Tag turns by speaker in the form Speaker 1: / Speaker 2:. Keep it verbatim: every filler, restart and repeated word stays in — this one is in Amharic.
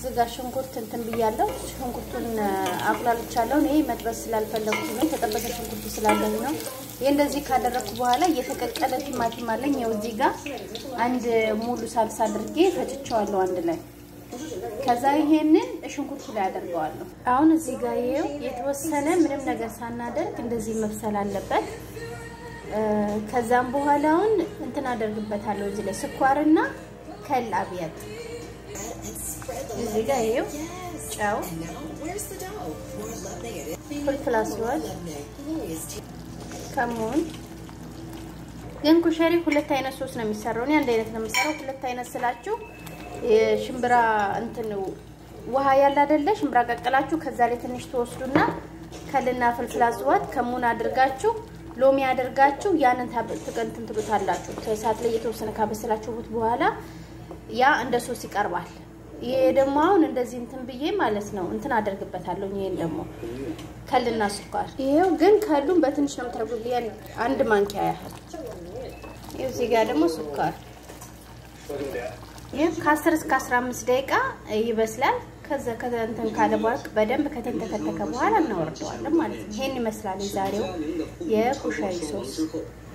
Speaker 1: እዚህ ጋር ሽንኩርት እንትን ብያለሁ ሽንኩርቱን አቁላልቻለሁ እኔ መጥበስ ስላልፈለኩት ነው ተጠበሰ ሽንኩርቱ ስላለኝ ነው ይሄ እንደዚህ ካደረኩ በኋላ እየተቀቀለ ቲማቲም አለኝ ያው እዚህ ጋር አንድ ሙሉ ሳልሳ አድርጌ ፈጭቸዋለሁ አንድ ላይ ከዛ ይሄንን ሽንኩርቱ ላይ አደርገዋለሁ አሁን እዚህ ጋር ይሄው የተወሰነ ምንም ነገር ሳናደርግ እንደዚህ መብሰል አለበት ከዛም በኋላውን እንትን አደርግበታለሁ እዚህ ላይ ስኳርና ከል አብያት እዚህ ጋር ይሄው ጫው ፍልፍል አስዋድ ከሞን ግን ኩሸሪ ሁለት አይነት ሶስ ነው የሚሰራው እኔ አንድ አይነት ነው የምሰራው ሁለት አይነት ስላችሁ ሽምብራ እንትን ውሃ ያለ አይደለ ሽምብራ ቀቀላችሁ ከዛ ላይ ትንሽ ተወስዱና ከልና ፍልፍል አስዋድ ከሞን አድርጋችሁ ሎሚ አድርጋችሁ ያንን ተቀንትን ትሉታላችሁ ከሳት ላይ የተወሰነ ካበሰላችሁት በኋላ ያ እንደ ሶስ ይቀርባል ይሄ ደግሞ አሁን እንደዚህ እንትን ብዬ ማለት ነው እንትን አደርግበታለሁ ይሄን ደግሞ ከልና ስኳር ይሄው ግን ከሉም በትንሽ ነው ተረጉልኝ አንድ ማንኪያ ያህል ይሄው እዚህ ጋር ደግሞ ስኳር ይሄ ከ10 እስከ አስራ አምስት ደቂቃ ይበስላል ከዛ ከእንትን ካለ በኋላ በደንብ ከተንተከተከ በኋላ እናወርደዋለን ማለት ነው ይሄን ይመስላል ዛሬው የኩሸሪ ሶስ